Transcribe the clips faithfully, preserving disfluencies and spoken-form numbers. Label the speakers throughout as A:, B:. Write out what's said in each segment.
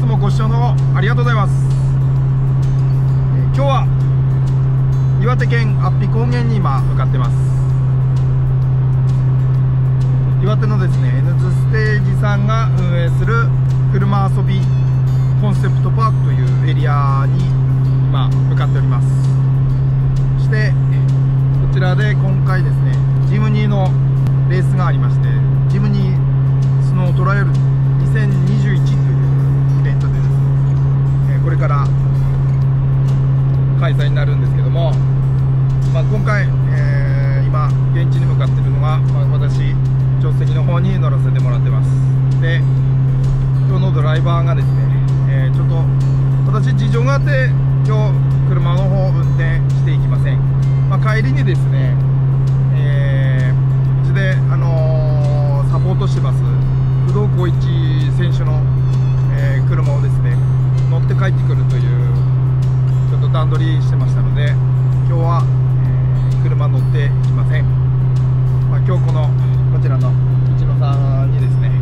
A: もご視聴のありがとうございます。えー、今日は岩手県安比高原に今向かってます。岩手のですね N ズステージさんが運営する車遊びコンセプトパークというエリアに今向かっております。そしてこちらで今回ですねジムニーのレースがありまして、ジムニースノートライアルにせんにじゅういちというイベントでですね、えー、これから開催になるんですけども、まあ、今回、えー、今現地に向かっているのが、まあ、私助手席の方に乗らせてもらってます。で今日のドライバーがですね、えー、ちょっと私事情があって今日車の方運転していきません。まあ、帰りにですね、えー、うちで、あのー、サポートしてます工藤浩一選手の、えー、車をですね乗って帰ってくるというちょっと段取りしてましたので、今日は、えー、車乗っていきません。まあ、今日このこちらの一野さんにですね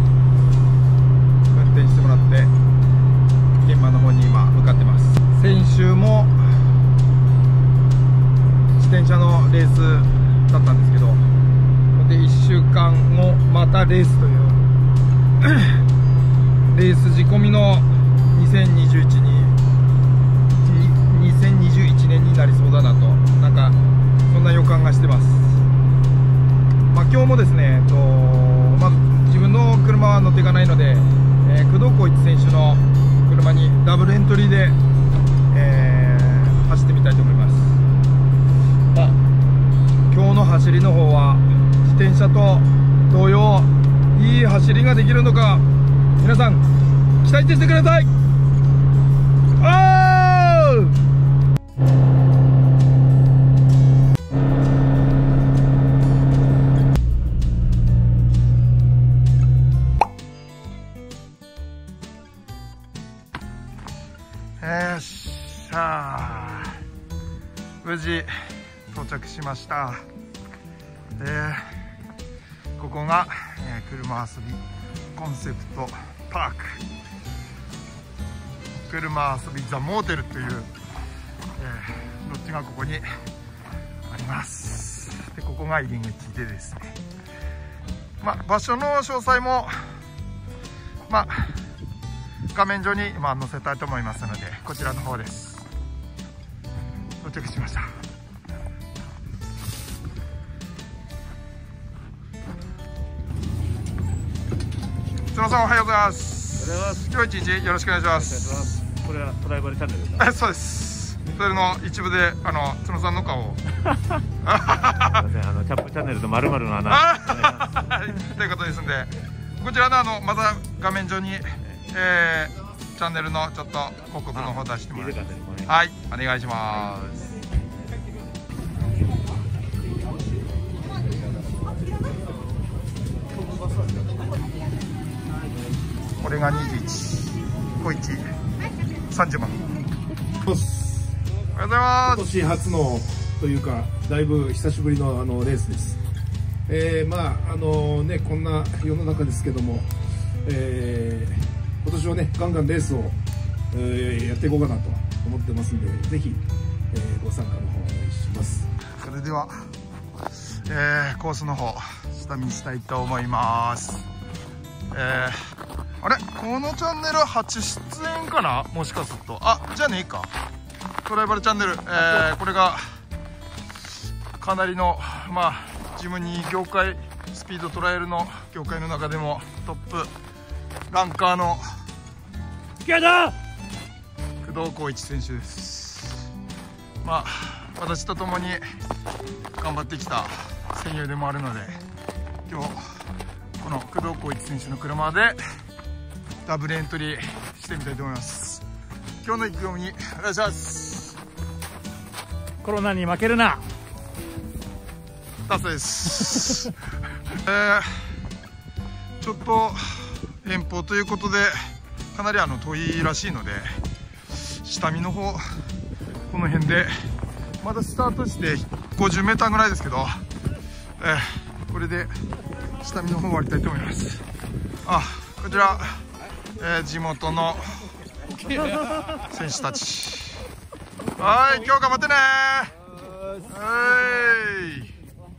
A: 運転してもらって現場の方に今向かってます。先週も自転車のレースだったんですけど、でいっしゅうかんごまたレースというレース仕込みのにせんにじゅういちににせんにじゅういちねんになりそうだなと、なんかそんな予感がしてます。まあ、今日もですね、えっとまず自分の車は乗っていかないので、えー、工藤浩一選手の車にダブルエントリーで、えー、走ってみたいと思います。まあ、今日の走りの方は自転車と同様いい走りができるのか皆さん期待してください。おーよっしゃー、無事到着しました。でここが、えー、車遊びコンセプトパーク、車遊びザ・モーテルという、えー、ロッジがここにあります。でここが入り口でですね、まあ、場所の詳細も、まあ、画面上に今載せたいと思いますので、こちらの方です。到着しました。角さんおはようございます。
B: おはようございます。
A: 今日一日よろしくお願いします。
B: これはトライバルチャンネルですか？
A: そうです。それの一部であの角さんの顔をすみません、
B: あのチャップチャンネルの丸々の穴
A: ということですんで、こちらのあのまた画面上に、えー、チャンネルのちょっと広告の方出してもらいます。はい、お願いします。これがにじゅういち、小一、さんじゅうばん。おはようございます。
C: 今年初のというかだいぶ久しぶりのあのレースです。えー、まああのねこんな世の中ですけども、えー、今年はねガンガンレースを、えー、やっていこうかなと思ってますんで、ぜひ、えー、ご参加の方お願いします。
A: それでは、えー、コースの方下見したいと思います。えーあれこのチャンネル初出演かな、もしかすると。あ、じゃあねえか、トライバルチャンネル、えー、これがかなりのまあジムニー業界スピードトライアルの業界の中でもトップランカーの工藤浩一選手です。まあ私と共に頑張ってきた戦友でもあるので、今日この工藤浩一選手の車でダブルエントリーしてみたいと思います。今日の意気込みにお願いします。
B: コロナに負けるな。
A: 達成です、えー、ちょっと遠方ということでかなりあの遠いらしいので、下見の方この辺でまだスタートしてごじゅうメーターぐらいですけど、えー、これで下見の方終わりたいと思います。あ、こちら、 えー、地元の選手たち。はい、今日頑張ってねー。はい。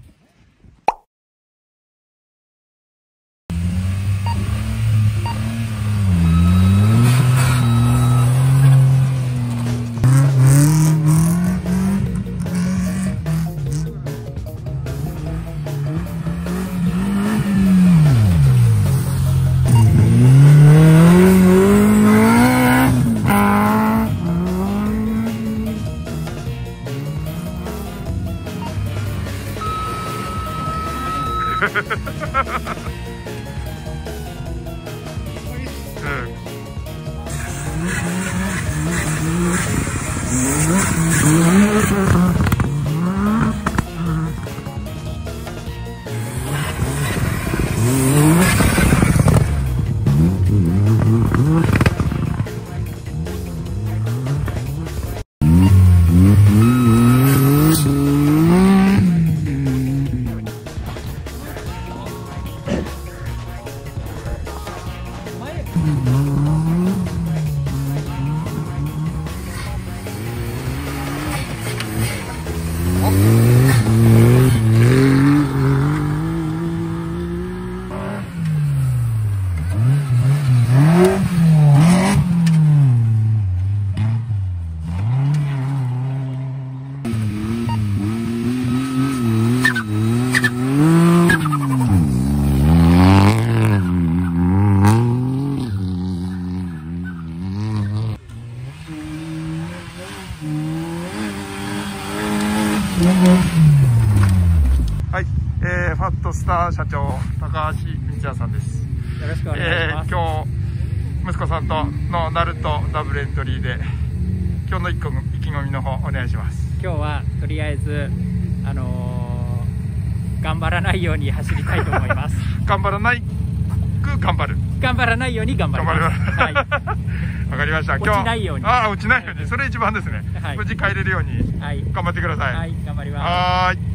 A: はい、えー、ファットスター社長高橋道也さんです。
D: よろしくお願いします。
A: えー、今日息子さんとのナルトダブルエントリーで今日の意気込みの方お願いします。
D: 今日はとりあえずあのー、頑張らないように走りたいと思います。
A: 頑張らないく頑張る。
D: 頑張らないように頑張ります。はい。
A: わかりました。今日
D: 落ちないように。
A: ああ、落ちないように、それ一番ですね。はい、無事帰れるように頑張ってください。
D: はい、頑張ります。
A: はーい。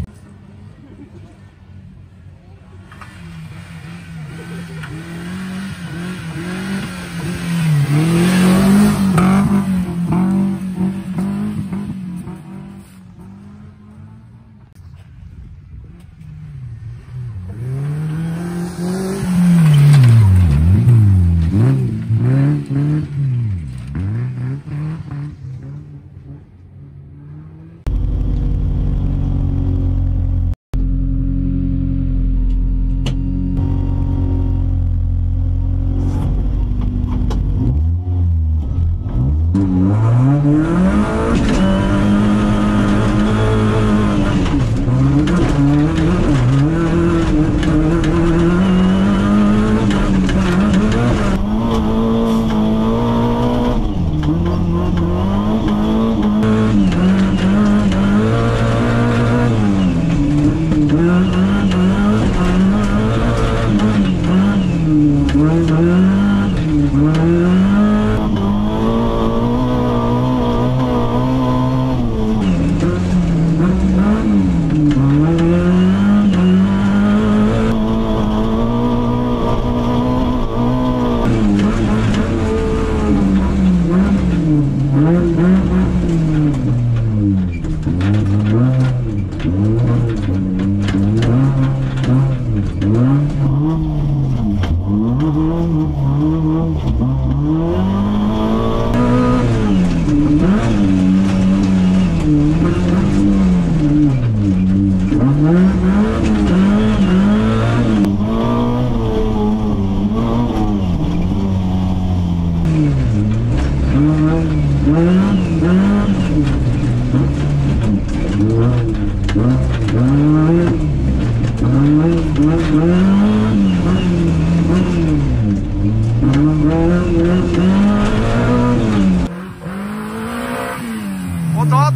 A: おっとっ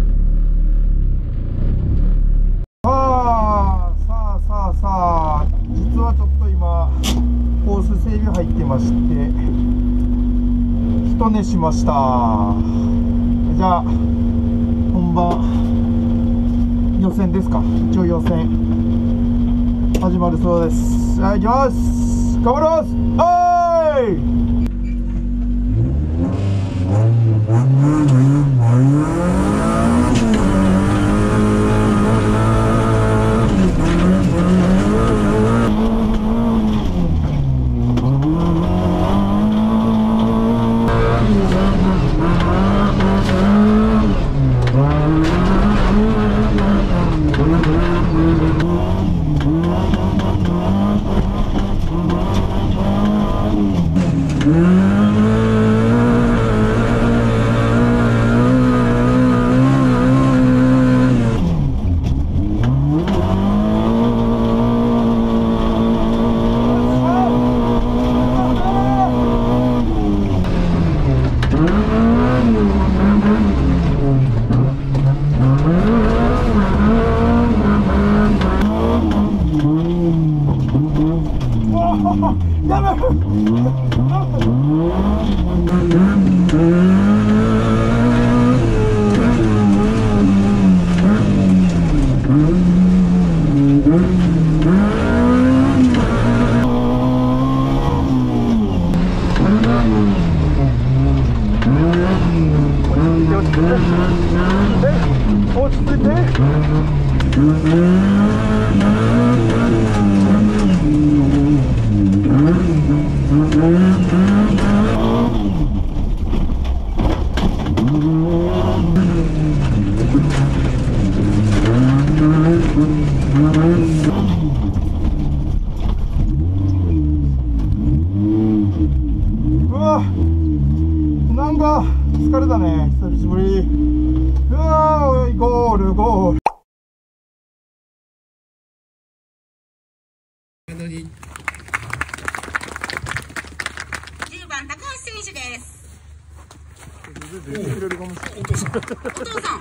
A: さあさあさあさあまして一寝しました。じゃあ本番予選ですか。一応予選始まるそうです。はい、行きます。頑張ります。はい。落ち着いて。うわ、なんか疲れたね、久しぶり。うわー、ゴールゴール。
E: じゅうばん高橋選手です。
C: お父さん。
E: お父さん。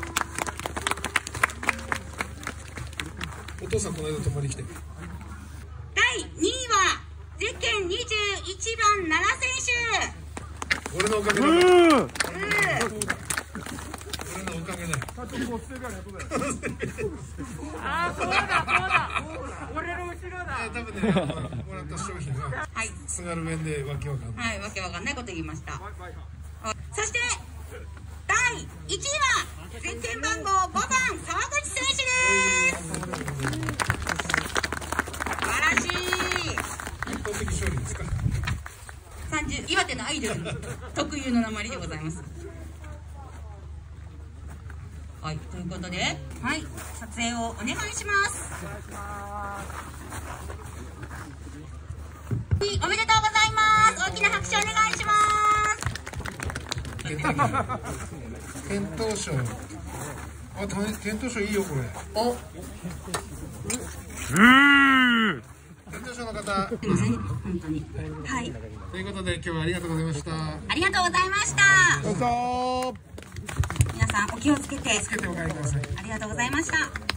C: お父さんこの間泊まり来て。
E: だいにいはゼッケンにじゅういちばん奈良選手。
C: 俺のおかげだ。
E: うん。
C: 俺のおかげだ。
D: ああ、そうだそうだ。俺の後ろだ。
C: 多分ね、もらった商品が
E: はい。
C: 津軽弁でわけわかんない。
E: はい、わけわかんないこと言いました。そしてだいいちいはゼッケン番号ごばん川口選手です。素晴らしい。
C: 一方的勝利ですか。
E: さんじゅう岩手のアイドル特有の鉛でございます。はい、ということで、はい、撮影をお願いします。おめでとうございます。大きな拍手お願いします。
C: 検討賞。あ、検討賞いいよこれ。お。検討賞の方。
E: すみません、本当に。はい。
C: ということで今日はありがとうございました。
E: ありがとうございました。
A: どうぞ。
E: 皆さんお気をつけて。
C: つけてお帰りください。
E: ありがとうございました。